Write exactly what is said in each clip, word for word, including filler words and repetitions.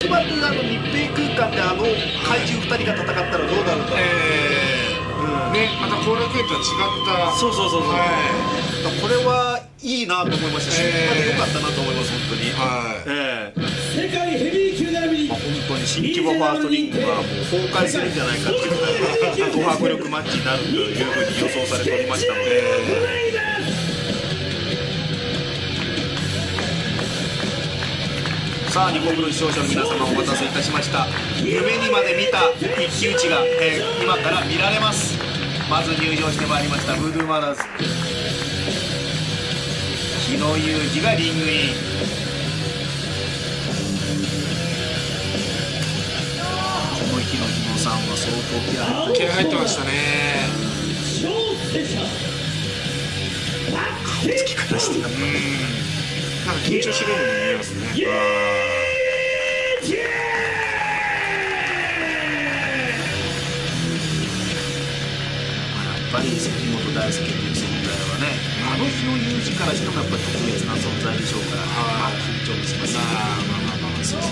一番あの密閉空間であの怪獣ふたりが戦ったらどうなるんだろう。 えー、うん、ね、また後楽園とは違った。 そうそうそうそう、はい、これはいいなと思いましたし、新規場で良かったなと思います、本当に。はい、えー、世界ヘビー級並びに、まあ、本当に新規場ファーストリングはもう崩壊するんじゃないかっていうド迫力マッチになるというふうに予想されておりましたので、さあ日本プロ視聴者の皆様お待たせいたしました。夢にまで見た一騎打ちが、えー、今から見られます。まず入場してまいりましたブードゥーマラーズ、日野裕二がリングイン。この日の日野さんは相当気合入って気合入ってましたね。 顔つきからしてた、うん、 なんか緊張してるように見えますね。 やっぱり関本大輔という存在はね、あの日の有事からしてもやっぱり特別な存在でしょうから、まあ、緊張もしますね。まあまあまあまあそう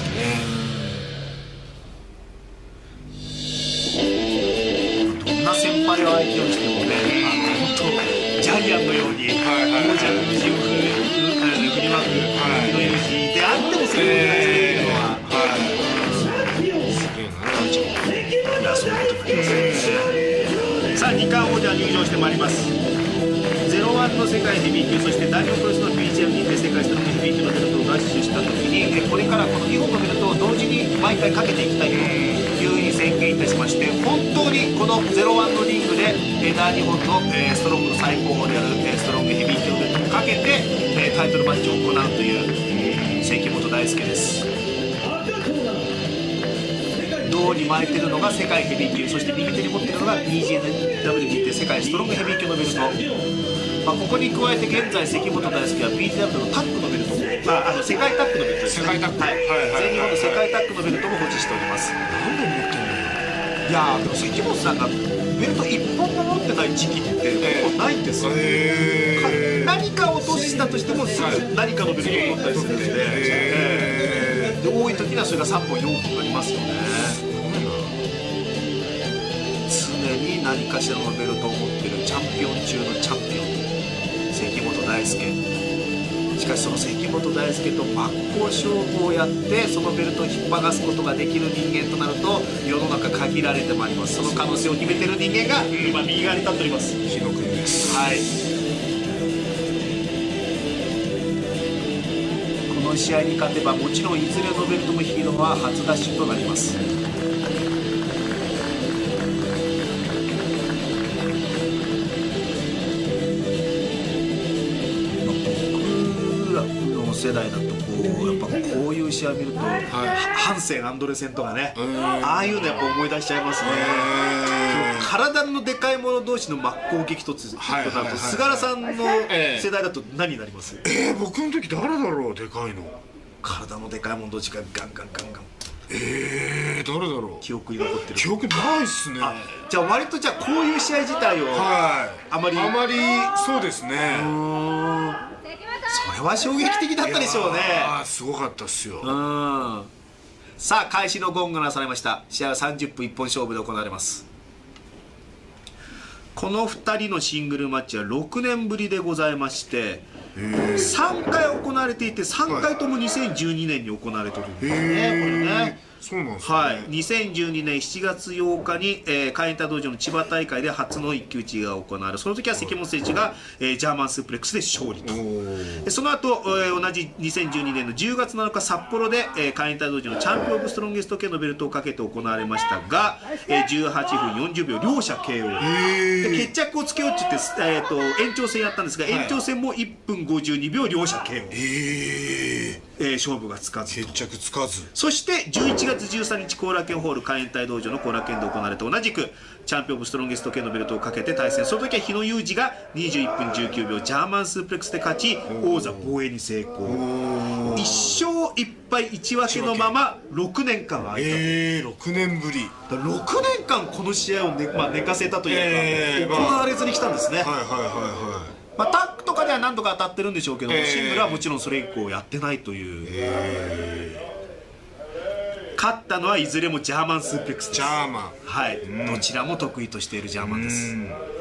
ですね。どんな先輩を相手をしてもね、あの本当ジャイアンのように王者の虹を振りまく日野裕二であってもそういうのは、すげえな、いやそういうことになりますね。さあにかん王者入場してまいります。ゼロワンの世界ヘビー級、そして大日本プロレスの ビージーエム にて世界ストロングヘビー級のベルトを奪取した時に、これからこのにほんのベルトを同時に毎回かけていきたいというふうに宣言いたしまして、本当にこのゼロワンのリングで大日本のストロングの最高峰であるストロングヘビー級のベルトをかけてタイトルマッチを行うという関本大輔です。胴に巻いてるのが世界ヘビー級、そして右手に持ってるのが ビージーエヌダブリュー にて世界ストロングヘビー級のベルト、まあ、ここに加えて現在関本大輔は ビージーダブリュー のタッグのベルトも、まあ、あの世界タッグのベルトですね。 世界タッグ、 はい、全日本の世界タッグのベルトも保持しております。 何本持ってんのよ。 いやー、関本さんがベルトいっぽんも持ってない時期ってほぼないんですよ。えー、何か落としたとしてもすぐ何かのベルトを持ったりするので、えー、で多い時にはそれがさんぼんよんほんありますよね。常に何かしらのベルトを持っているチャンピオン中のチャンピオン関本大輔。しかしその関本大輔と真っ向勝負をやってそのベルトを引っ張らすことができる人間となると世の中限られてまいります。その可能性を秘めている人間が今右側に立っております。 日野君です。 はい、この試合に勝てばもちろんいずれのベルトも引きのは初ダッシュとなります。世代だとこうやっぱこういう試合を見ると、はい、ハンセン・アンドレセンとかね、ああいうのやっぱ思い出しちゃいますね。体のでかい者同士の真っ向激突となると菅原さんの世代だと何になります？ えー、僕の時誰だろう、でかいの。 体のでかい者同士がガンガンガンガン。 えー、誰だろう。 記憶に残ってる。 記憶ないっすね。 じゃあ割とじゃあこういう試合自体を、はい、あまりあまりそうですね。 それは衝撃的だったでしょうね。 ああ、すごかったっすよ。 うん。さあ開始のゴングが鳴されました。試合はさんじゅっぷん一本勝負で行われます。このふたりのシングルマッチはろくねんぶりでございまして、さんかい行われていてさんかいともにせんじゅうにねんに行われているんですね、これね。 そうなんですね。 はい、にせんじゅうにねんしちがつようかに、えー、カインタ道場の千葉大会で初の一騎打ちが行われ、その時は関本選手が、えー、ジャーマンスープレックスで勝利と。でその後、えー、同じにせんじゅうにねんのじゅうがつなのか札幌で、えー、カインタ道場のチャンピオン・オブ・ストロンゲスト系のベルトをかけて行われましたが、えー、じゅうはっぷんよんじゅうびょう両者 ケーオー で決着をつけようって言って、えー、と延長戦やったんですが、延長戦もいっぷんごじゅうにびょう両者 ケーオー、えーえー、勝負がつかず決着つかず。 そしてじゅういちがつじゅうさんにち後楽園ホール海援隊道場の後楽園で行われて同じくチャンピオン・オブ・ストロンゲスト系のベルトをかけて対戦。その時は日野裕二がにじゅういっぷんじゅうきゅうびょうジャーマンスープレックスで勝ち王座防衛に成功。いっしょういっぱいいち分けのままろくねんかん空いた。 えー、ろくねんぶり。 ろくねんかんこの試合を、ねまあ、寝かせたというか、えー、行われずに来たんですね。はいはいはいはい。まあ、タッグとかでは何度か当たってるんでしょうけど、えー、シングルはもちろんそれ以降やってないという。えー勝ったのはいずれもジャーマンスープレックスです。 ジャーマン、 はい、うん、どちらも得意としているジャーマンです。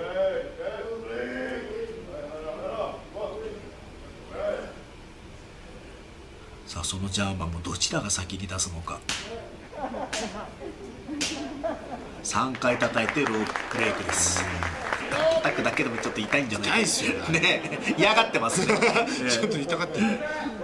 さあそのジャーマンもどちらが先に出すのか。さんかい叩いてロープブレイクです。叩くだけでもちょっと痛いんじゃないですよね。嫌がってますね。 ちょっと痛がってる。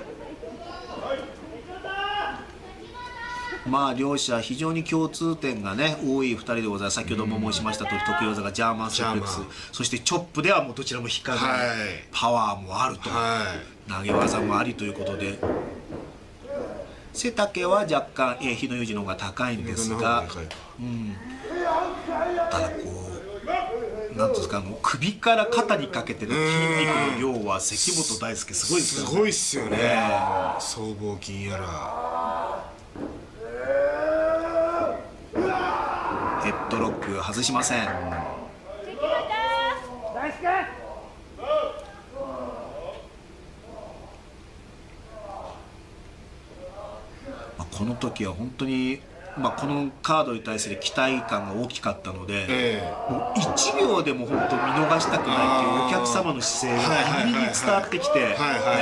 まあ両者非常に共通点がね多いふたりでございます。先ほども申しました通り得意技がジャーマンスープレックス、そしてチョップではもうどちらも引っかかる、はい、パワーもあると、はい、投げ技もありということで、背丈は若干、えー、日野裕二の方が高いんですが、うん、ただこうなんていうんですか、あの首から肩にかけての筋肉の量は関本大輔すごいですよね。 すごいっすよね、僧帽筋やら。 ヘッドロック外しません。この時は本当に、まあ、このカードに対する期待感が大きかったので、えー、もういちびょうでも本当見逃したくないっていうお客様の姿勢がビリビリ伝わってきて、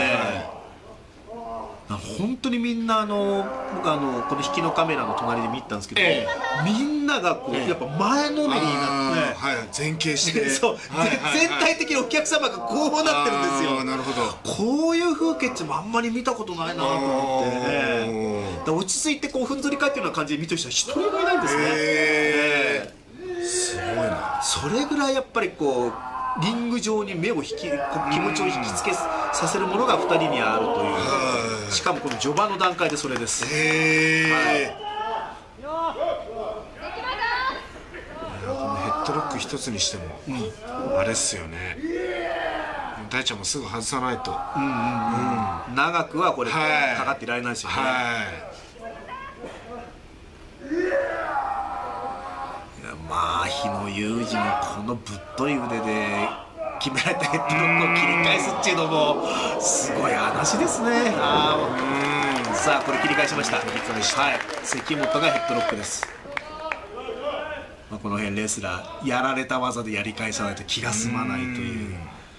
本当にみんなあの僕あのこの引きのカメラの隣で見たんですけど、えー、みんながこう、えー、やっぱ前のめりになって、 はい、前傾してそう、はいはいはい、全体的にお客様がこうなってるんですよ。 なるほど。 こういう風景ってあんまり見たことないなと思って、ね、落ち着いてこうふんぞり返ってるような感じで見てる人は一人もいないんですね。 えーえー、すごいな。 それぐらいやっぱりこうリング上に目を引き気持ちを引きつけさせるものがふたりにあるという、しかもこの序盤の段階でそれです。 へー、はい、いやこのヘッドロック一つにしても、うん、あれっすよね、大ちゃんもすぐ外さないと、うんうんうん、 長くはこれ、はい、かかっていられないですよね。はい、まあ日野裕二のこのぶっとい腕で決められたヘッドロックを切り返すっていうのもすごい話ですね。あー、さあこれ切り返しました。切り返した、はい、関本がヘッドロックです。まあ、この辺レスラーやられた技でやり返さないと気が済まないという。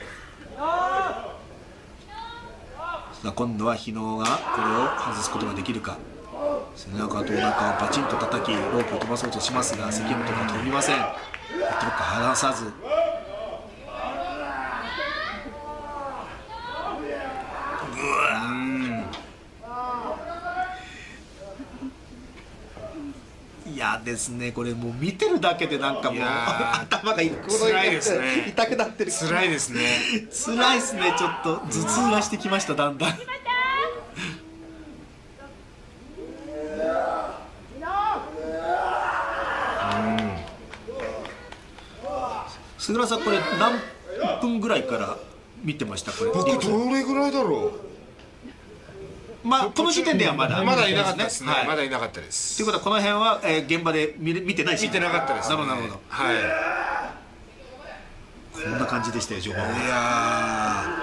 さあ今度は日野がこれを外すことができるか。背中とお腹をバチンと叩きロープを飛ばそうとしますが関本が飛びません。ヘッドロック離さず、嫌ですねこれ。もう見てるだけでなんかもう頭が辛いですね。 痛くなってる。 辛いですね。 辛いですね。ちょっと頭痛がしてきましただんだん。菅原さんこれ何分ぐらいから見てました？これ僕どれぐらいだろう。まあこの時点ではまだまだいなかったですね。まだいなかったです。 ということはこの辺は、えー、現場で見見てないし。 見てなかったです。 なるほどなるほど。はい。こんな感じでしたよ序盤は。いや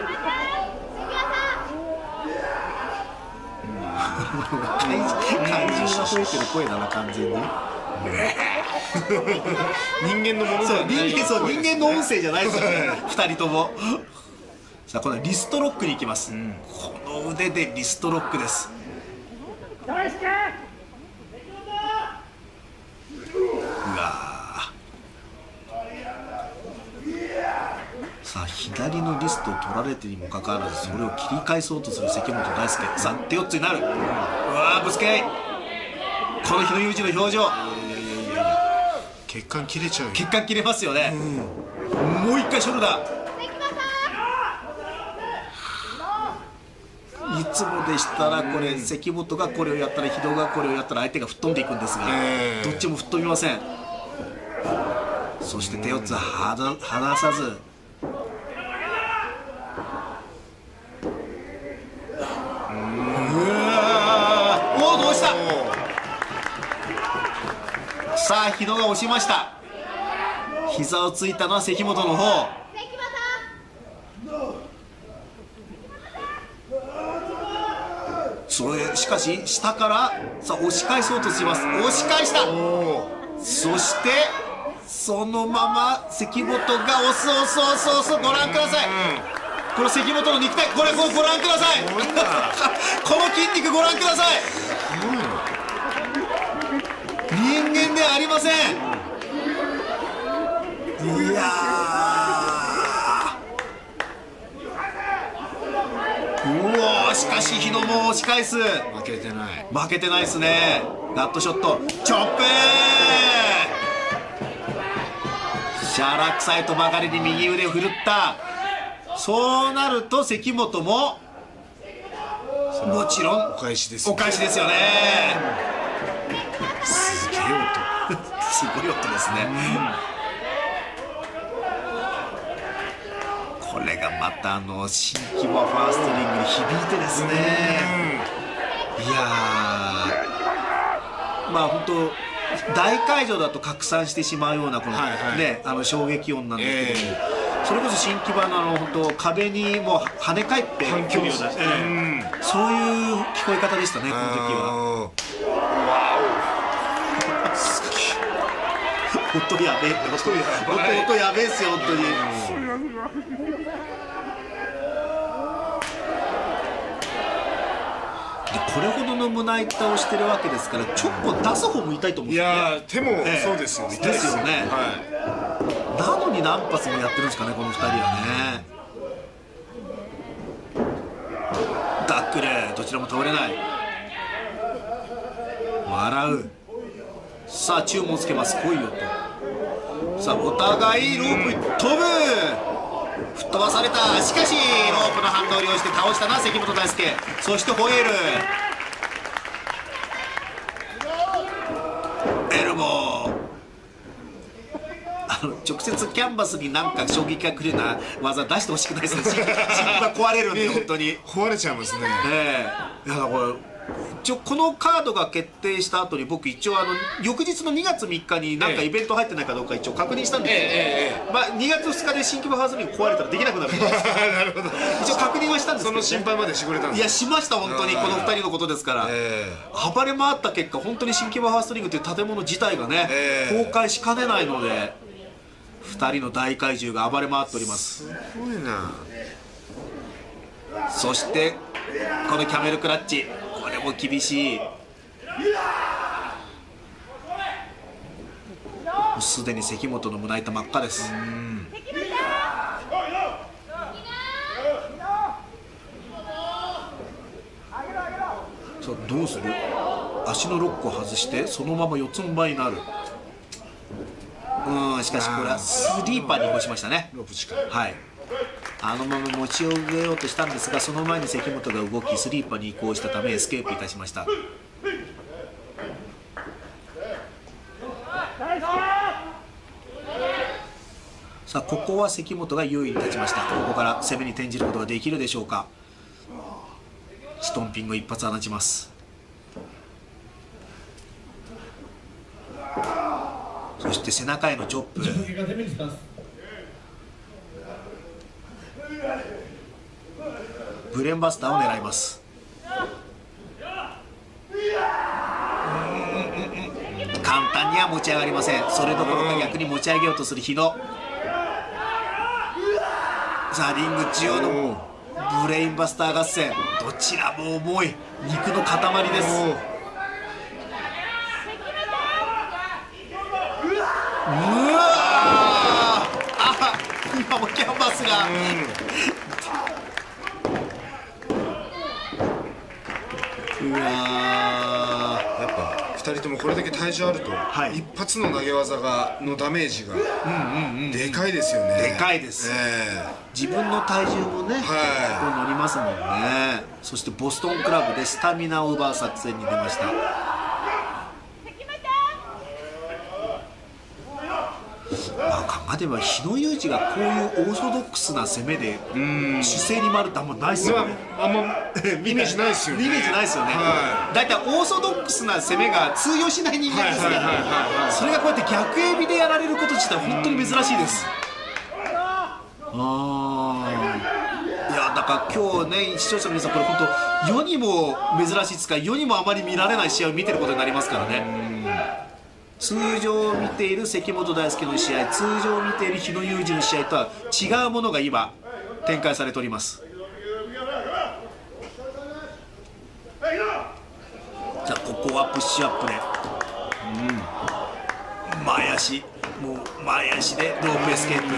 ー。怪獣が増えてる声だな完全に。 人間のものじゃない。 人間そう人間の音声じゃないですよね。二人とも。さあこのリストロックに行きます。うん、この腕でリストロックです。うわさあ左のリストを取られてにもかかわらずそれを切り返そうとする関本大輔。さあ手四つになる。うわぶつけ合い。この日の裕二の表情。 血管切れちゃうよ。 血管切れますよね。うん、もう一回ショルダー。いつもでしたらこれ関本がこれをやったら日野がこれをやったら相手が吹っ飛んでいくんですが、えー、どっちも吹っ飛びません。そして手四つ離さず、うわおおどうした。さあ日野が押しました。膝をついたのは関本の方。 それしかし下からさあ押し返そうとします。押し返した。そしてそのまま関本が押す押す押す押す。ご覧ください、この関本の肉体、これこれご覧くださいこの筋肉ご覧ください。人間ではありません。いやー、うわ、しかし日野も押し返す。 負けてない。 負けてないですね。ガットショット、チョップー、シャラ臭いとばかりに右腕を振るった。そうなると関本ももちろんお返しです、 お返しですよね。 すげえ音すごい音ですね、うん、これがまたあの新規模ファーストリングに響いてですね、いやー、まあ本当大会場だと拡散してしまうようなこの、はいはい、ね、あの衝撃音なんだけども、えー、それこそ新木場のあの本当壁にもう跳ね返って反響を出して、 えー、そういう聞こえ方でしたね、この時は。音やべえ、音や音やべえっすよ本当に。これほどの胸板をしてるわけですから、ちょっと出す方も痛いと思うんいですよね。 やー手もそうですよね、 ええ、ですよね、 はい、 なのに何発もやってるんですかね、このふたりはね。ダックル、どちらも通れない。笑う。さあ注文つけます、来いよと。さあお互いロープに飛ぶ、吹っ飛ばされた。しかしロープの反動を利用して倒したな関本大輔。そしてホエール、エルボー、あの直接キャンバスになんか衝撃が来るような技出してほしくないですね。心が壊れるんで本当に壊れちゃいますね。 ええ、いやこれ一応このカードが決定した後に僕一応あの翌日のにがつみっかに何かイベント入ってないかどうか一応確認したんですよ、ええええ、まあ、にがつふつかで新規模ハウスリング壊れたらできなくなるなるほど、一応確認はしたんですけど、ね、 その心配までしてくれたんです。 いやしました、本当にこのふたりのことですから、えー、暴れ回った結果本当に新規模ハウスリングという建物自体がね、えー、崩壊しかねないのでふたりの大怪獣が暴れ回っております。 すごいな。 そしてこのキャメルクラッチ、これも厳しい。すでに関本の胸板真っ赤です。さあどうする。足のロックを外してそのまま四つん這いになる。うん、しかしこれはスリーパーに移行しましたね。はい、あのまま持ち上げようとしたんですが、その前に関本が動きスリーパーに移行したためエスケープいたしました。さあここは関本が優位に立ちました。ここから攻めに転じることができるでしょうか。ストンピングを一発放ちます。そして背中へのチョップ、ブレーンバスターを狙います。簡単には持ち上がりません。それどころか逆に持ち上げようとする日野。さあリング中央のブレインバスター合戦、どちらも重い肉の塊です。うわー、あ、今もキャンバスが、うわー、 やっぱふたりともこれだけ体重あると、はい、一発の投げ技がのダメージがでかいですよね。 でかいです、えー、自分の体重もね、はい、ここ乗りますもんね。そしてボストンクラブでスタミナを奪う作戦に出ました。まあ、考えてみれば日野裕二がこういうオーソドックスな攻めで姿勢に回るってあんまないですよね。 あんまイメージないですよね。 イメージないですよね。だいたいオーソドックスな攻めが通用しない人間ですから、それがこうやって逆エビでやられること自体本当に珍しいです。ああ、いやだなんか今日ね、視聴者の皆さん、これ本当世にも珍しいですから、世にもあまり見られない試合を見てることになりますからね。通常見ている関本大輔の試合、通常見ている日野裕二の試合とは違うものが今展開されております。じゃあここはプッシュアップで、うん、前足、もう前足でロープエスケープ。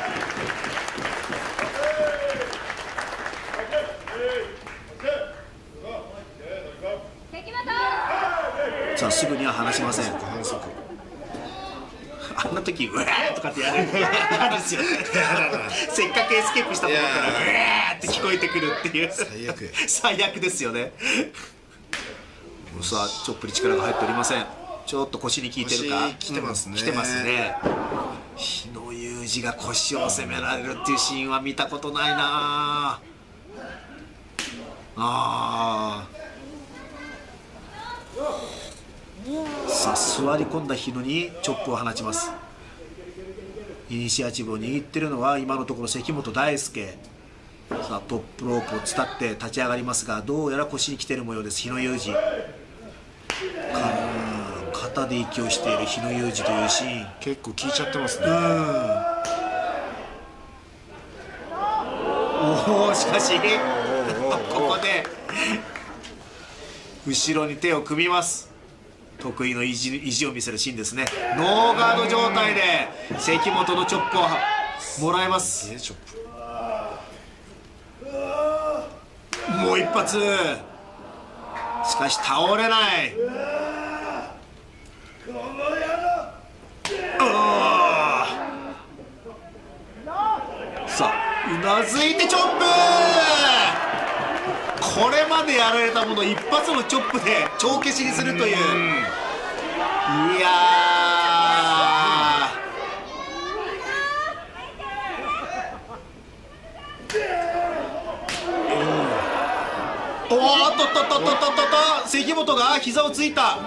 さあすぐには離しません。 反則。 あんな時うわーとかってやる嫌ですよね。せっかくエスケープしたところからうわーって聞こえてくるっていう、 最悪最悪ですよね。さあチョップに力が入っておりません。ちょっと腰に効いてるか。 腰きてますね、 うん、きてますね。日野裕二が腰を攻められるっていうシーンは見たことないなあ。さあ座り込んだ日野にチョップを放ちます。イニシアチブを握ってるのは今のところ関本大輔。さあトップロープを伝って立ち上がりますが、どうやら腰に来てる模様です。日野裕二、肩で息をしている日野裕二というシーン、 結構効いちゃってますね。 うん、おお、しかしここで後ろに手を組みます。得意の意地、意地を見せるシーンですね。ノーガード状態で関本のチョップをもらいます。 チョップもう一発。しかし倒れない。さあうなずいてチョップ。これまでやられたもの一発のチョップで帳消しにするという。いやー、おーっとっとっとっとっとっと、関本が膝をついた。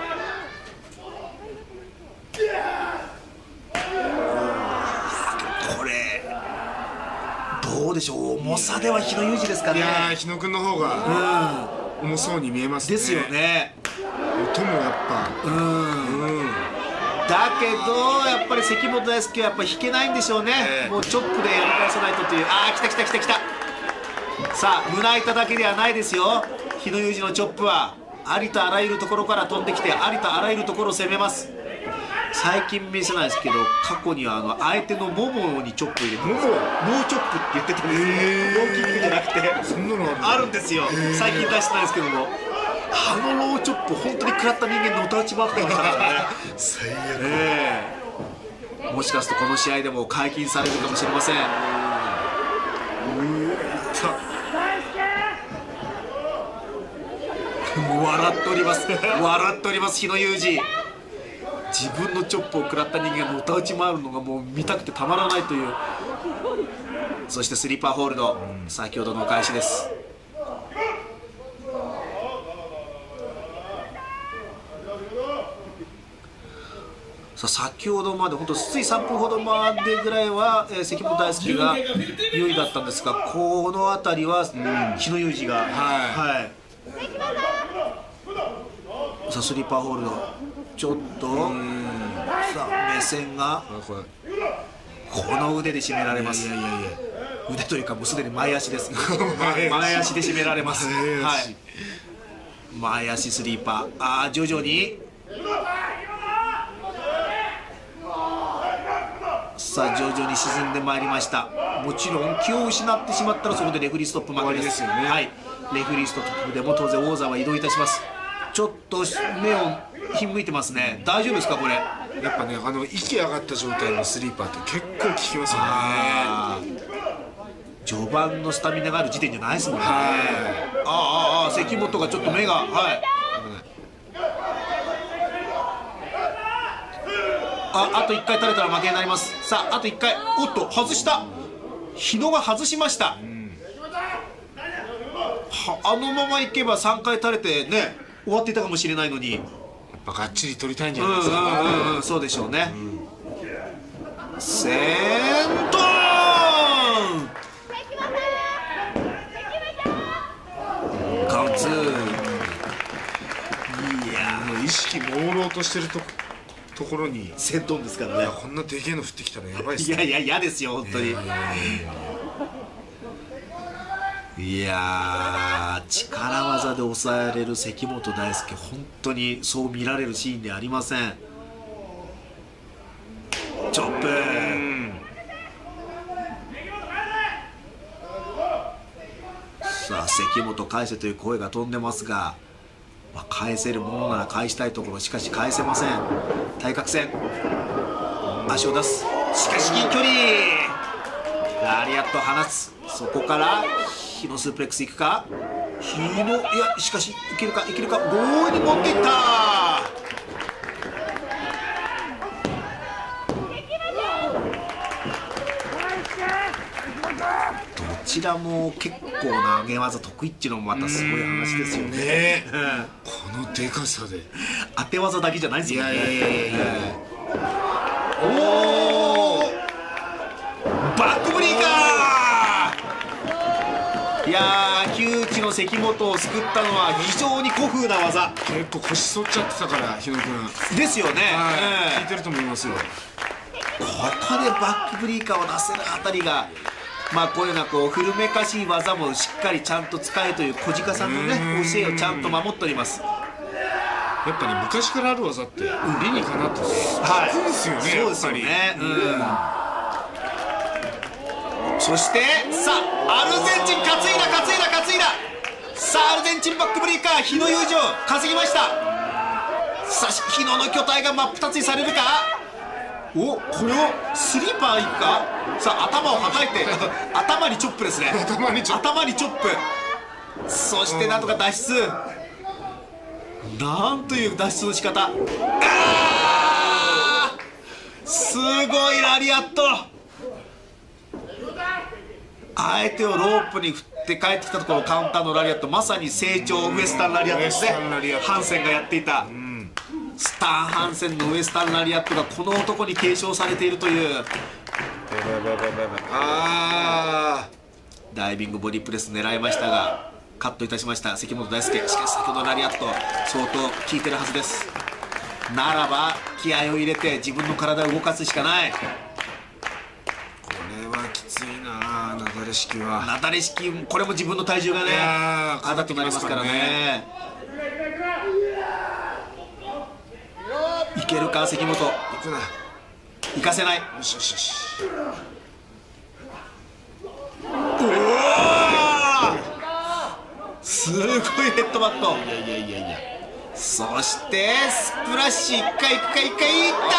これどうでしょう、重さでは日野裕二ですかね。 いやー、日野君の方が重そうに見えますね。 ですよね。 音もやっぱうん、うん、だけどやっぱり関本大輔はやっぱ弾けないんでしょうね、えー、もうチョップでやり返さないとという。ああ、来た来た来た来た。さあ胸板だけではないですよ、日野裕二のチョップはありとあらゆるところから飛んできて、ありとあらゆるところを攻めます。最近見せないですけど、過去にはあの相手のももにチョップ入れてます。ノーチョップって言ってたんですよ、ローキックじゃなくて。 そんなのあるんですよ、最近出してないですけども。あのローチョップ本当に食らった人間の歌打ち回ってましたからね。 最悪、 えー、もしかするとこの試合でも解禁されるかもしれません。う笑っております笑っております日野裕二。自分のチョップを食らった人間の歌打ち回るのがもう見たくてたまらないという。そしてスリーパーホールド、うん、先ほどのお返しです。さあ先ほどまで本当ついさんぷんほどまでぐらいは、えー、関本大輔が優位だったんですが、この辺りは、うん、日野裕二が、はいはい、さあスリーパーホールドちょっと、さあ目線がこの腕で締められます。いやいやいや、腕というかもうすでに前足です前足で締められます。はい、前足スリーパー。ああ、徐々にさあ徐々に沈んでまいりました。もちろん気を失ってしまったらそこでレフェリーストップ負けですよね。はい、レフェリーストップでも当然王座は移動いたします。ちょっと目をひんむいてますね。大丈夫ですかこれ。 やっぱね、あの息上がった状態のスリーパーって結構効きますよね。 序盤のスタミナがある時点じゃないですもんね。ああああ、関本がちょっと目が、はい、ああといっかい垂れたら負けになります。さああといっかい。おっと外した。日野が外しました、うん、はあのままいけばさんかい垂れてね終わっていたかもしれないのに、やっぱがっちり取りたいんじゃないですか。 うんうんうんうん、そうでしょうね、うん、セントーン時朦朧としてるとところにせんトンですからね。 こんなでけえの降ってきたらやばいっすね。 いやいや嫌ですよ本当に。いやー、力技で抑えられる関本大輔、本当にそう見られるシーンではありません。チョップ、さあ関本返せという声が飛んでますが、まあ、返せるものなら返したいところ、しかし返せません。対角線、足を出す、しかし近距離、ラリアット放つ、そこから日のスープレックスいくか、日の、いやしかしいけるかいけるか、ゴーに持っていった。どちらも結構な上げ技得意っていうのもまたすごい話ですよね。 ねこのでかさで当て技だけじゃないですよね。 いやいやいやいやおお、バックブリーカー。いやー、窮地の関本を救ったのは非常に古風な技結構腰反っちゃってたから日野君ですよね。 はい、 うん効いてると思いますよ。 ここでバックブリーカーを出せるあたりが、まあこういうようなこう古めかしい技もしっかりちゃんと使えという小鹿さんのね教えをちゃんと守っております。 やっぱり、ね、昔からある技って理にかなってはい、 効くんですよね。 そうですよね。うん、そしてさあアルゼンチン担いだ担いだ担いだ、さあアルゼンチンバックブリーカー日野友情稼ぎました。さあ日野の巨体が真っ二つにされるか。お、これをスリーパーいくか。さあ頭をはたいて頭にチョップですね。 頭にチョップ、 頭にチョップ、そしてなんとか脱出、なんという脱出の仕方。あー、すごいラリアット。相手をロープに振って帰ってきたところカウンターのラリアット、まさに成長ウエスタンラリアットですね。ハンセンがやっていた、うん、スタン・ハンセンのウエスタンラリアットがこの男に継承されているという。 あー、ダイビングボディプレス狙いましたがカットいたしました関本大輔。しかし先ほどのラリアット相当効いてるはずです。ならば気合を入れて自分の体を動かすしかない。 これはきついな、なだれ式は。 なだれ式、これも自分の体重がねあだとなりますからね。いけるか関本。 行くな、 行かせない。 よしよしよし。 おお、すごいヘッドバット。いやいやいやいや、そしてスプラッシュ、いっかいいっかいいっかいいった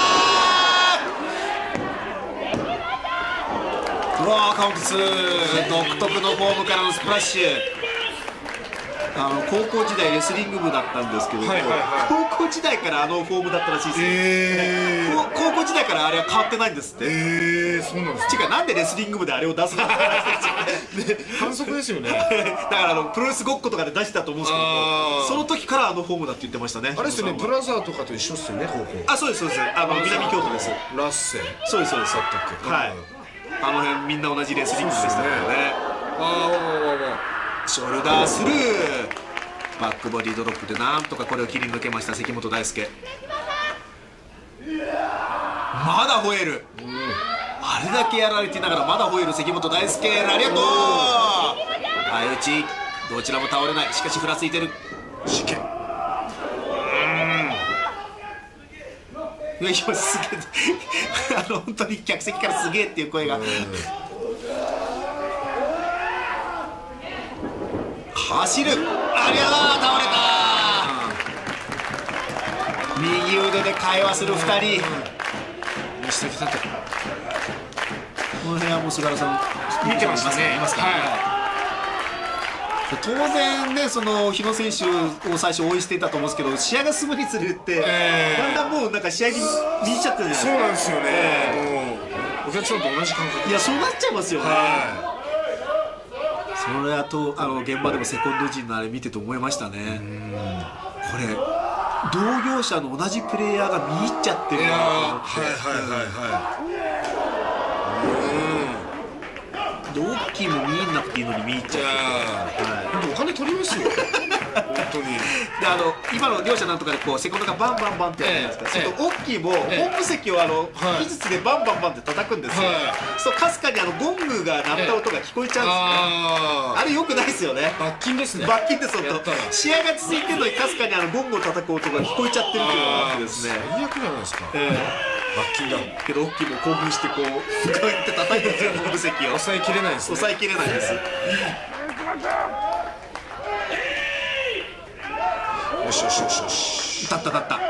ー。うわー、カウントツー、独特のフォームからのスプラッシュ。あの高校時代レスリング部だったんですけど、はいはい、はい、高校時代からあのフォームだったらしいです、えー、高校時代からあれは変わってないんですって。 えー、そうなんですか。違う、なんでレスリング部であれを出すのって話ですよね。 反則ですよね。 だからあのプロレスごっことかで出してたと思うんですけど、その時からあのフォームだって言ってましたね。 あれですよね、ブラザーとかと一緒ですよね、高校。 あ、そうですそうです。あの南京都です。 ラッセ、 そうですそうです。 だったっけ。 はい、あの辺みんな同じレスリング部でしたからね。 ああ、わわわわ、 ショルダースルー、バックボディドロップでなんとかこれを切り抜けました関本大輔。まだ吠える、うん、あれだけやられていながらまだ吠える関本大輔。ありがとう。相打ち、どちらも倒れない。しかしふらついてる。 しけ、 いやいや、すげえあの本当に客席からすげえっていう声が。走る、ありゃー、倒れた。右腕で会話するふたり。 下来たって、 この辺はもう菅原さん見てましたね。 いますか、はい、当然ね、その日野選手を最初応援していたと思うんですけど、試合が進むにつれて、えー、だんだんもうなんか試合に見入っちゃってるじゃないですか。 そうなんですよね、えー、もうお客さんと同じ感覚。 いや、そうなっちゃいますよね。はい、それはとあの現場でもセコンド陣のあれ見てて思いましたね。これ同業者の同じプレイヤーが見入っちゃってるなと思って。はいはいはいはい。同期も見入んなくていいのに見入っちゃってて、 はい、お金取りますよ。 当に。 であの今の両者なんとかでこうセコンドがバンバンバンってやるじゃないですか、 ええそのオッキーも本部席をあのはい技術でバンバンバンって叩くんですよ、 はいそうかすかにあのゴングが鳴った音が聞こえちゃうんですね、 ああれよくないですよね。 あ罰金ですね。 罰金です本やったら当。試合が続いてるのにかすかにあのゴングを叩く音が聞こえちゃってるっていうのがあってですね。 最悪じゃないですか。 え罰金だ。 えけどオッキーも興奮してこうこうやって叩いてるんですよ本部席を。 抑えきれないですね。 抑えきれないです。 よしよしよしよし。 立った立った。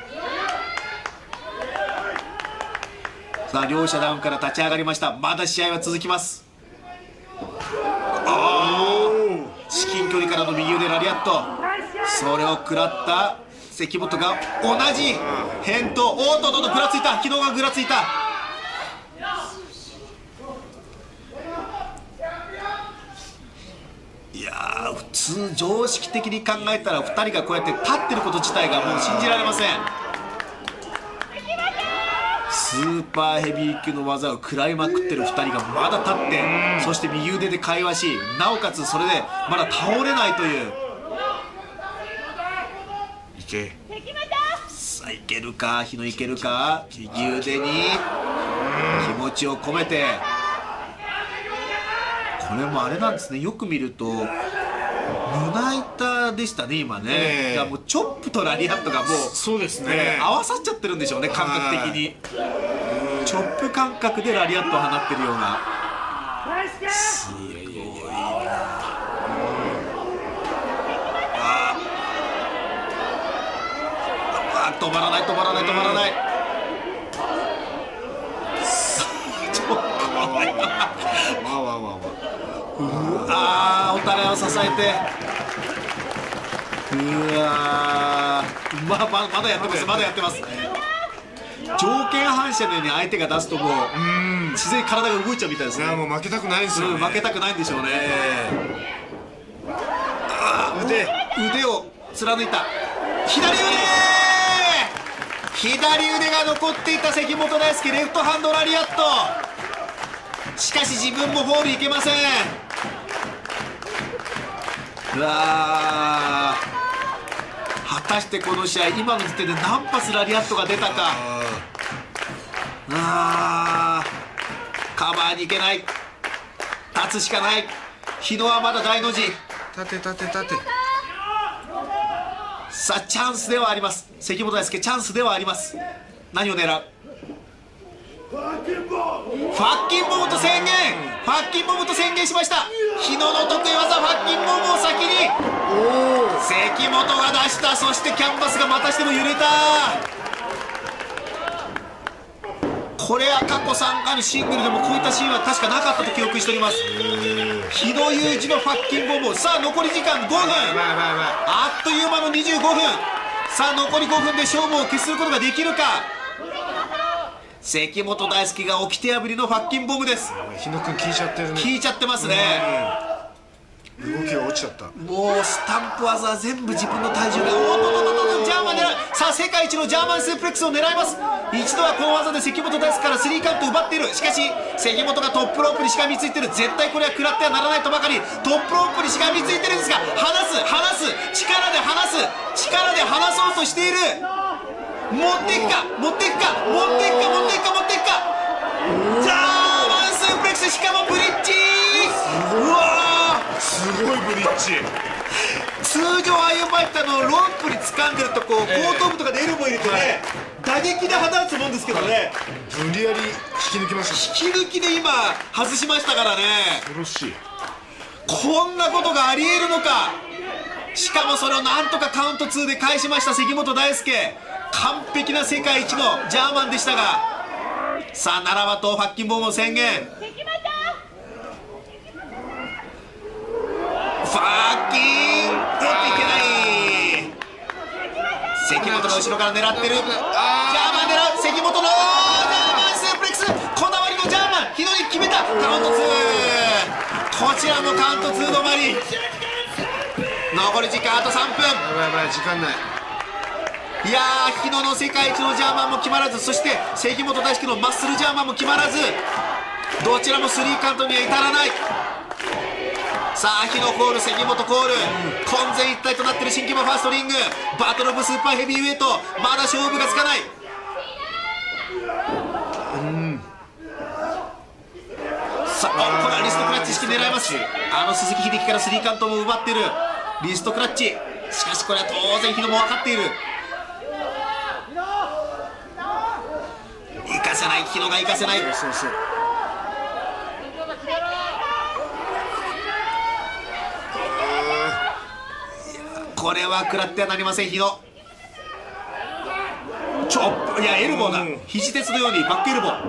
さあ両者ダウンから立ち上がりました。まだ試合は続きます。ああ至近距離からの右腕ラリアット、それを食らった関本が同じ返答。おっとっとっとぐらついた、昨日がぐらついた。いやー普通常識的に考えたらふたりがこうやって立ってること自体がもう信じられません。スーパーヘビー級の技を食らいまくってるふたりがまだ立って、そして右腕で会話し、なおかつそれでまだ倒れないという。 いけ。 さあいけるか、日野いけるか。右腕に気持ちを込めて、これもあれなんですね、よく見ると胸板でしたね今ね、 ええいやもうチョップとラリアットがもうそうですね。 ね合わさっちゃってるんでしょうね、感覚的に。チョップ感覚でラリアットを放ってるような。すごいなああ、止まらない止まらない止まらない。ちょっと怖いな。 わあわあわあわあ。 あーお互いを支えて、うわー ま, ま, まだやってますまだやってます。条件反射のように相手が出すともう自然に体が動いちゃうみたいですね。 いやもう負けたくないですよね。 うん、負けたくないんでしょうね。あー腕腕を貫いた左腕、左腕が残っていた関本大輔、レフトハンドラリアット。しかし自分もフォールいけません。うわー果たしてこの試合今の時点で何発ラリアットが出たか。あーカバーに行けない、立つしかない。日野はまだ大の字。 立て立て立て。 さあチャンスではあります、関本大輔チャンスではあります。何を狙う。ファッキンボムと宣言、ファッキンボムと宣言しました。日野の得意技ファッキンボムを先に関本が出した。そしてキャンバスがまたしても揺れた。これは過去さんかいのシングルでもこういったシーンは確かなかったと記憶しております。日野裕二のファッキンボム。さあ残り時間ごふん、あっという間のにじゅうごふん。さあ残りごふんで勝負を決することができるか。関本大輔が起きて破りのファッキンボムです。 日野君効いちゃってるね。 効いちゃってますね。 動きが落ちちゃった。 もうスタンプ技は全部自分の体重が。おっとっとっとっとジャーマン狙う。さあ世界一のジャーマンスープレックスを狙います。一度はこの技で関本大輔からスリーカウント奪っている。しかし関本がトップロープにしがみついてる。絶対これは食らってはならないとばかりトップロープにしがみついてるんですが、離す離す力で離す力で離そうとしている。持っていくか持っていくか持っていくか持っていくか持っていくか。ジャーマンスープレックス、しかもブリッジ。うわーすごいブリッジ。 通常ああいう場合ってあのロープに掴んでるとこう後頭部とかでエルボー入れてね、打撃で放つもんですけどね、 無理やり引き抜きました。 引き抜きで今外しましたからね。 恐ろしい。 こんなことがありえるのか。しかもそれをなんとかカウントツーで返しました関本大輔。完璧な世界一のジャーマンでしたが、さあならばとファッキンボムを宣言。ファッキンおっといけない。関本が後ろから狙ってる。ジャーマン狙う関本のジャーマンスープレックス、こだわりのジャーマン、左に決めた。カウントツー、こちらもカウントツー止まり。残り時間あとさんぷん。 やばいやばい時間ない。 いやー日野の世界一のジャーマンも決まらず、そして関本大輔のマッスルジャーマンも決まらず、どちらもスリーカウントには至らない。 さあ日野コール、関本コール、混然一体となっている新規馬ファーストリング、バトルオブスーパーヘビーウェイト、まだ勝負がつかない。さあこれはリストクラッチ式狙います。あの鈴木秀樹からスリーカウントも奪っているリストクラッチ。しかしこれは当然日野も分かっている。行かせない、日野が行かせない。 そうそう、 これは食らってはなりません日野。ちょっいやエルボーだ、 うん肘鉄のようにバックエルボー。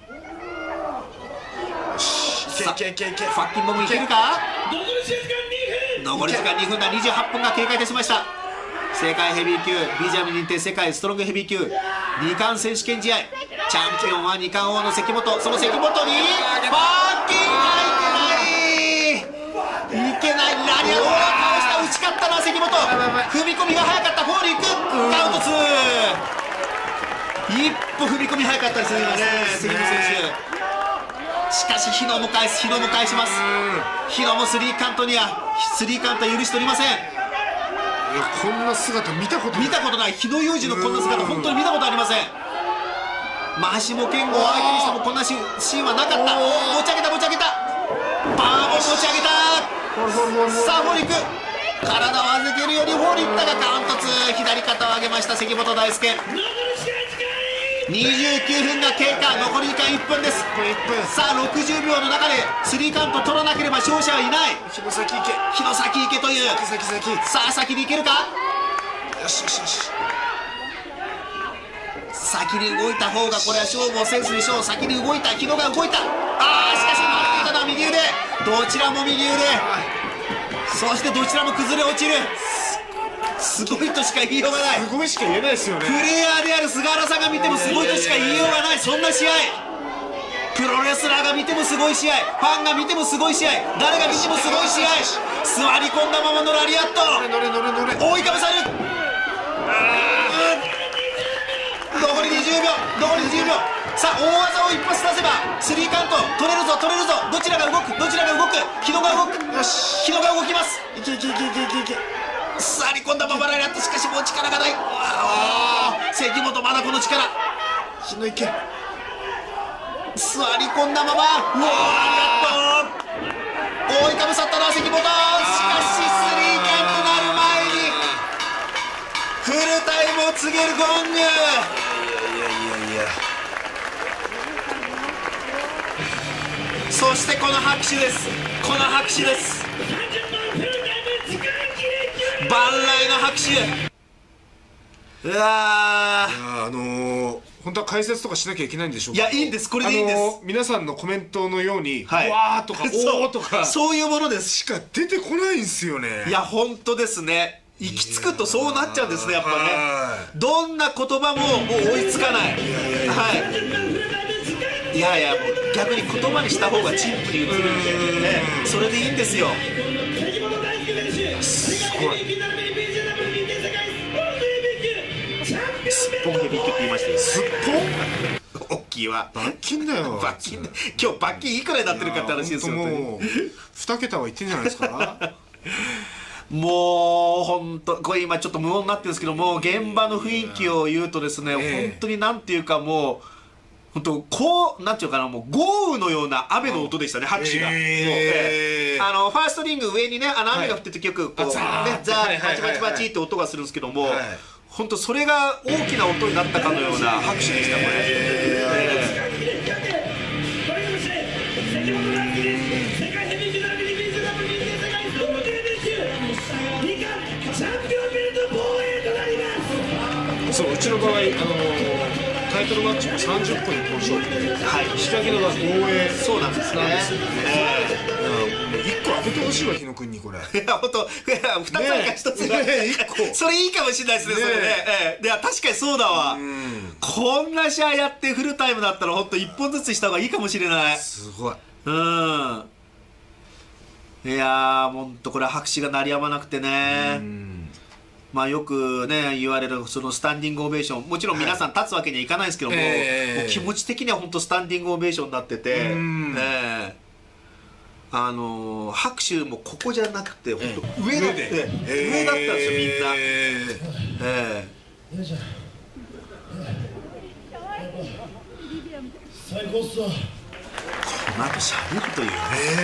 さあいけいけいけいけ、 ファッキンボムいけるか。残り時間にふんだ、にじゅうはっぷんが経過いたしました。世界ヘビー級ビジャミ認定世界ストロングヘビー級に冠選手権試合、チャンピオンはに冠王の関本、その関本にファッキンがいけない、いけない、ラリアを倒した、打ち勝ったな関本。踏み込みが早かった、フォールいく、カウントツー、一歩踏み込み早かったですね今ね関本選手。しかし日野も返す、日野も返します。日野もスリーカウントにはスリーカウントは許しておりません。 いやこんな姿見たことない、 見たことない、日野裕二のこんな姿本当に見たことありません。マシモ健吾を相手にしてもこんなシーンはなかった。持ち上げた持ち上げた、バーンを持ち上げた。さあフォールいく、体を預けるようにフォールいったがカウントツー、左肩を上げました関本大輔。にじゅうきゅうふんが経過、残り時間いっぷんです。さあろくじゅうびょうの中でスリーカウント取らなければ勝者はいない。 日の先行け、 日の先行けという、 先先先、 さあ先に行けるか。 よしよしよし、 先に動いた方がこれは勝負をセンスでしょう。先に動いた、日野が動いた。ああしかし回っていたのは右腕、どちらも右腕、そしてどちらも崩れ落ちる。すごいとしか言いようがない。 すごいしか言えないですよね。 プレイヤーである菅原さんが見てもすごいとしか言いようがない、そんな試合。プロレスラーが見てもすごい試合、ファンが見てもすごい試合、誰が見てもすごい試合。座り込んだままのラリアット、 乗れ乗れ乗れ、 覆いかぶされる。残りにじゅうびょう、残りにじゅうびょう。さあ大技を一発出せばスリーカウント取れるぞ取れるぞ。どちらが動く、どちらが動く、日野が動く、 よし、 日野が動きます。 いけいけいけいけいけいけ、 座り込んだままラリアット、しかしもう力がない。関本まだこの力。 日のいけ、 座り込んだまま、うわーラリアット、覆いかぶさったのは関本。しかしスリーカウントなる前にフルタイムを告げるゴング。 いやいやいやいや、 そしてこの拍手です、この拍手です、万来の拍手。うわー、 あのー、本当は解説とかしなきゃいけないんでしょうか。 いやいいんです、これでいいんです、 あのー、皆さんのコメントのように、 はい、 わーとかおーとかそういうものですしか出てこないんですよね。 いや本当ですね、行き着くとそうなっちゃうんですねやっぱね。 はどんな言葉ももう追いつかない。はい、いやいやもう逆に言葉にした方がチンプに映るんで、ね、それでいいんですよ。 すごい、 すっぽんヘビー級って言いましたよ。 すっぽん大きいわ、 罰金だよ、 罰金で今日罰金いくらになってるかって話ですよ。 いやもうに桁はいってんじゃないですか。 もう本当これ今ちょっと無音になってるんですけども、現場の雰囲気を言うとですね、 ええ、 本当になんていうかもう本当こうなんていうかな、もう豪雨のような雨の音でしたね、拍手が。 ええ、 もうええ、あのファーストリング上にね、あの雨が降ってる時よくこう、 はいね、ザーバチバチバチって音がするんですけども、本当それが大きな音になったかのような拍手でしたこれ。ええ、 そう、うちの場合、あのー、タイトルマッチもさんじゅっぷん一本勝負、 はい、 仕掛けのが防衛そうなんですね。 なんですよね。 えいっこ当ててほしいわ、日野君にこれ。 え、いや本当、いやふたつあるかひとつが、 ねえ一個それいいかもしれないですね、それね。ええ、いや確かにそうだわ。こんな試合やってフルタイムだったら本当いっぽんずつした方がいいかもしれない。 すごい。 うん。いやー本当これは拍手が鳴りやまなくてね。まあよくね言われるそのスタンディングオベーション、もちろん皆さん立つわけにはいかないですけども、 えー、 もう気持ち的には本当スタンディングオベーションになってて、えー、ああのー、拍手もここじゃなくて、本当上だって、 上上だったんですよ、みんな。 えええ。 最高っすわ。 この後喋るというね。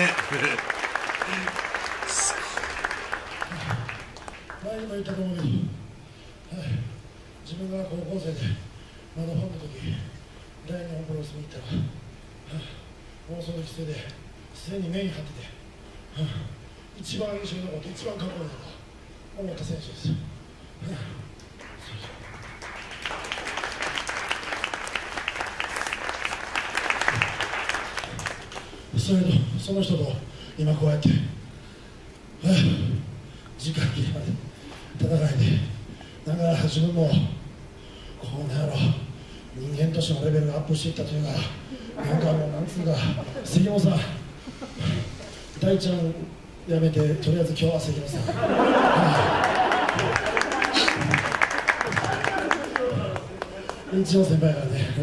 前にも言ったと思うけど、はい、自分が高校生でまだファンの時、大日本プロレスに行ったら、放送の規制ですでに目に張ってて、一番印象に残って一番かっこいいなと思った選手です。それとその人と今こうやって時間切れまで戦いで、だから自分もこうなんやろ、人間としてのレベルがアップしていったというか、なんかもうなんつうか、関本さん、大ちゃんやめて、とりあえず今日は関本さん、一応先輩からね、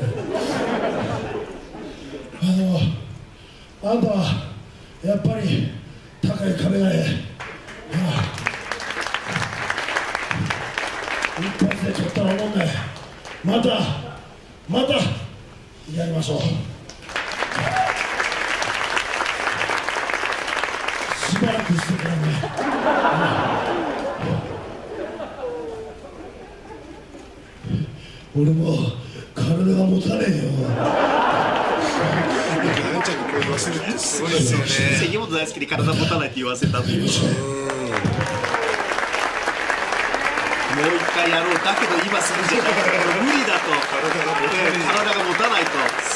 あのあんたはやっぱり高い壁がええ、一発で取ったら思んない、またまたやりましょう。しばらくしてからね、俺も体が持たねえよ。 大ちゃんにこれ言わせるってすごいですよね。 関本大輔に体持たないって言わせたという。もう一回やろう、だけど今すぐじゃない、無理だと、体が持たないと、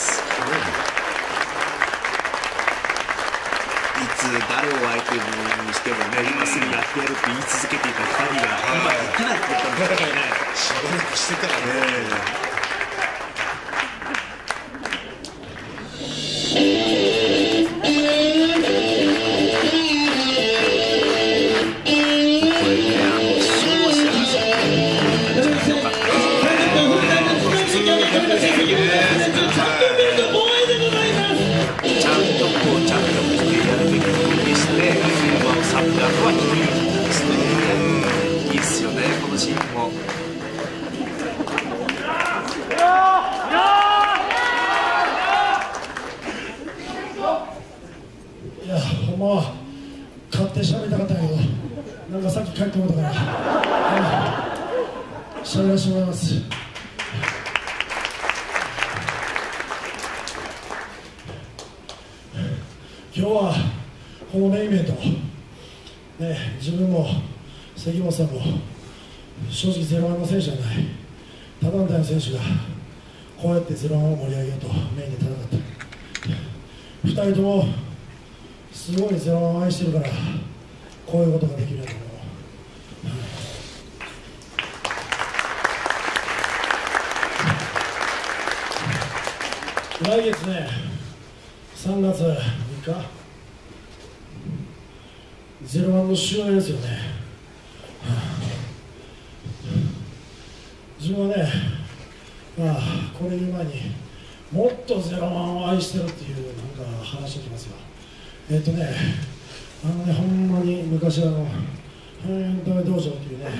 いつ誰を相手にしてもね、今すぐやってやるって言い続けていたふたりが今できないって言ったんですからね。 しばらくしてからね。 いや、ほんまは勝って喋りたかったんやけど、なんかさっき帰ってもらったから喋らせてもらいます。今日はこのメインイベント、ね、自分も関本さんも正直ゼロワンの選手じゃない、他団体の選手がこうやってゼロワンを盛り上げようとメインで戦った。ふたりともすごいゼロワンを愛してるからこういうことができるんだと思う。来月ね、さんがつみっか、ゼロワンの周年ですよね。自分はね、まあ、これ言う前にもっとゼロワンを愛してるっていうなんか話をきますよ。えっとね、あのね、ほんまに昔あの変態道場っていうね、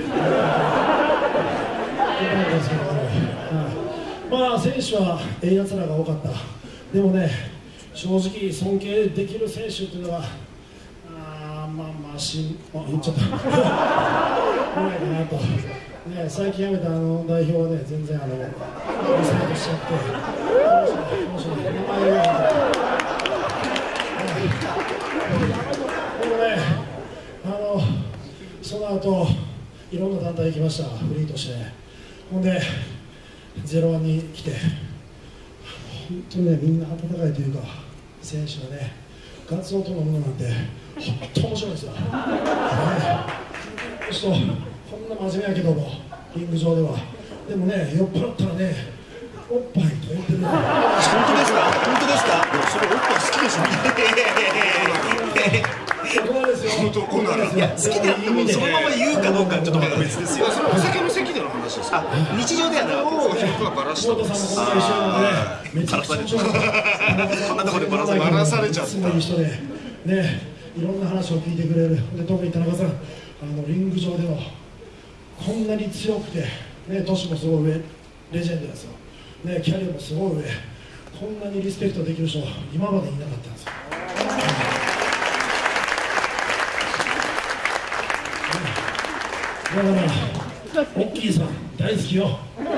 ですけど、まあ選手はええやつらが多かった。でもね、正直尊敬できる選手っていうのは、あまあまあしあ言っちゃった。ないかなと。ね、最近辞めたあの代表はね、全然あのリサイトしちゃって、面白い名前が。でもね、あのその後いろんな団体行きました、フリーとして。ほんでゼロワンに来て、本当にね、みんな温かいというか、選手がね、ガツオと飲むのなんて本当面白いですよ。ね、そうこんな真面目やけども、リング上では。でもね、酔っ払ったらね、おっぱいと言ってる。本当ですか？本当ですか？ それおっぱい好きでしょ。 本当こんなの。 いや、好きであってもそのまま言うかどうかちょっとまた別ですよ。 それお酒の席での話ですか？ 日常ではなくて、広くはバラしたんです。 さんもこんな一緒なので、めちゃくちゃこんなところでバラされちゃった。 ね、いろんな話を聞いてくれる。で特に田中さん、あのリング上でのこんなに強くて、ね、年もすごい上、レジェンドですよ、ね、キャリアもすごい上、こんなにリスペクトできる人今までいなかったんですよ。だからオッキーさん大好きよ。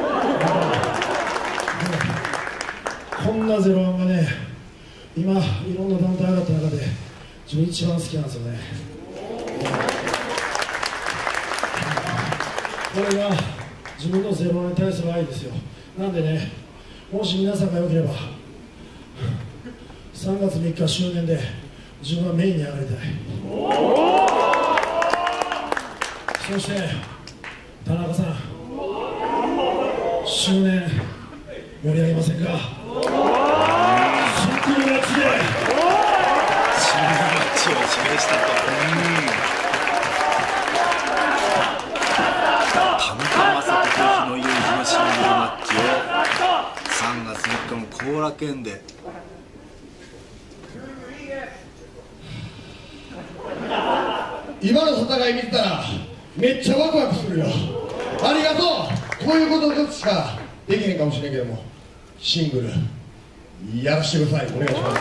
こんなゼロワンがね、今いろんな団体上がった中で自分一番好きなんですよね。これが自分のゼロワンに対する愛ですよ。なんでね、もし皆さんがよければさんがつみっか周年で自分はメインに上がりたい。そして田中さん、周年盛り上げませんか。シンクロマッチでシングルマッチを示したと。田中将人と日野裕二のシングルマッチをさんがつみっかの後楽園で。 今の戦い見てたらめっちゃワクワクするよ。ありがとう。こういうことしかできへんかもしれんけども、シングルやらせてください。お願いします。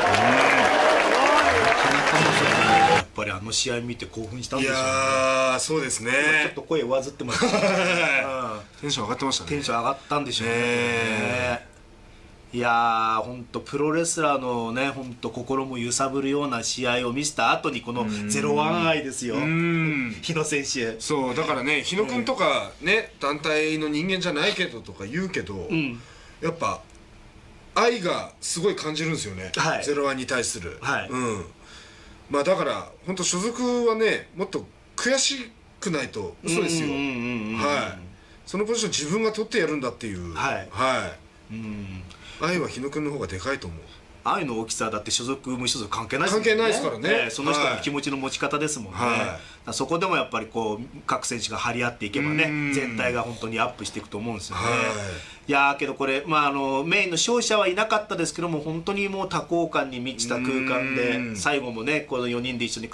やっぱりあの試合見て興奮したんでしょうね。 いやー、そうですね。 ちょっと声上ずってましたね。 テンション上がってましたね。 テンション上がったんでしょうね。いやー、本当プロレスラーのね、本当心も揺さぶるような試合を見せた後にこのゼロワン愛ですよ。日野選手。 そうだからね、日野君とかね、団体の人間じゃないけどとか言うけど、 んやっぱ愛がすごい感じるんですよね、 はい、 ゼロワンに対する。 はい、 うん、まあだから本当所属はね、もっと悔しくないと嘘ですよ。はい、そのポジション自分が取ってやるんだっていう。はい、はい、うん、愛は日野君の方がでかいと思う。 愛の大きさだって所属無所属関係ないですもんね。 関係ないですからね、 えー、その人の気持ちの持ち方ですもんね。はい、そこでもやっぱりこう各選手が張り合っていけばね、全体が本当にアップしていくと思うんですよね。はい、いやーけどこれ、まあ、あのメインの勝者はいなかったですけども、本当にもう多幸感に満ちた空間で、最後もねこのよにんで一緒に